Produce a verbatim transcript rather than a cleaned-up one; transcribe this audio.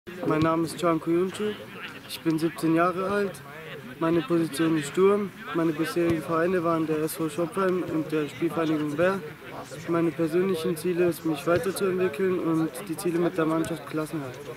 Mein Name ist Can Kuyuncu, ich bin siebzehn Jahre alt, meine Position ist Sturm, meine bisherigen Vereine waren der S V Schopfheim und der Spielvereinigung Bär. Meine persönlichen Ziele ist, mich weiterzuentwickeln und die Ziele mit der Mannschaft Klassenerhalt.